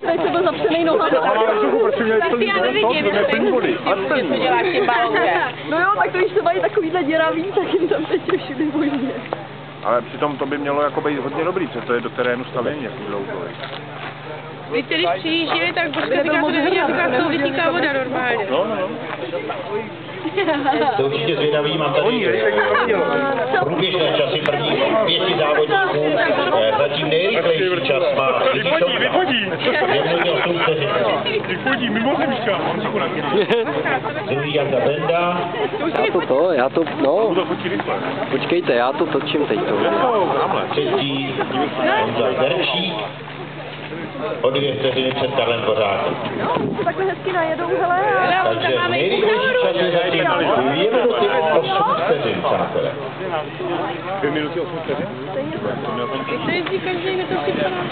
Tady se byl zapřenej nohama. Tak já nevidím, co děláš tím balonem. No jo, tak to když se mají takovýhle děravý, tak jim tam teď všude možně. Ale přitom to by mělo jako být hodně dobrý, protože to je do terénu stavění, jaký dlouho. Vy když přijížděli, tak Božka říká, to neviděl, říká, z toho vytíká voda normálně. No. To určitě zvědavý, mám tady průběžné časy prvních 5 závodníků. Zatím nejrychlejší čas má Vyfodí! 1:08. Vyfodí, mimo zemška. Druhý Jarda Benda. Počkejte, já to točím teď to. Třetí Honza Derčík. O 2 vteřiny před Karlem Kořákem. No, to takhle hezky najedou, hele. Takže nejrychlejší čas je zatím 2 minuty 8 vteřin, přátelé. 2 minuty 8 vteřin? Když se jezdí každý, ne to si pana.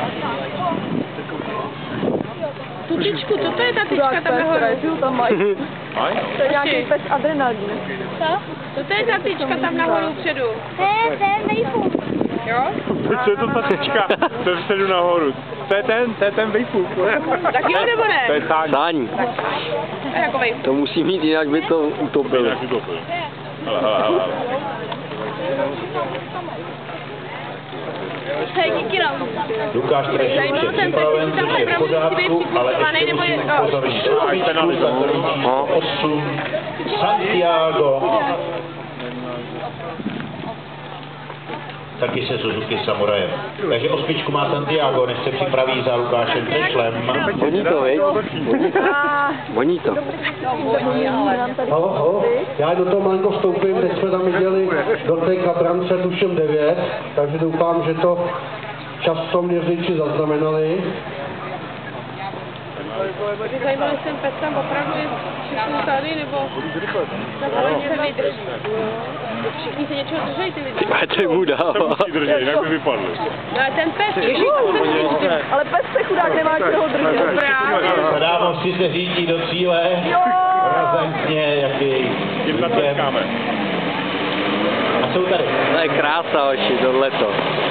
Tu tyčku, co to je ta tyčka tam nahoru? Tam mají. To je nějaký pes adrenalín. Co to je ta tyčka tam nahoru předu? To je vejfuk. Jo? Co je to ta tyčka? To je vpředu nahoru. To je ten vejfuk. Tak jo, nebo ne? To je sáň. Sáň. Takovej. To musí mít, jinak by to utopili. Hele. Hej, díky nám. Lukáš Trešek už je připraven, což je v pořádku, ale ještě musí upozornit. No. 8 Santiago. Taky se Suzuki Samurajem. Takže 8 má Santiago, než se připraví za Lukášem Trešlem. Voní to, viď? Voní to. Halo. Já do toho malinko vstoupím, teď jsme tam viděli do té kabrance tuším 9, takže doufám, že to časoměřiči zaznamenali. Mě zajímalo, jestli ten pes tam opravdu je všichni tady, nebo se vydrží. Všichni se něčeho držejí, ty lidi. Máte mu dává. Jinak by vypadl. No ale ten pes, Ale pes se chudák nemá čeho držet. Dávno si se řídí do cíle. Razantně, jaký Tím natlačkáme. A jsou tady. To je krása, oči, tohleto.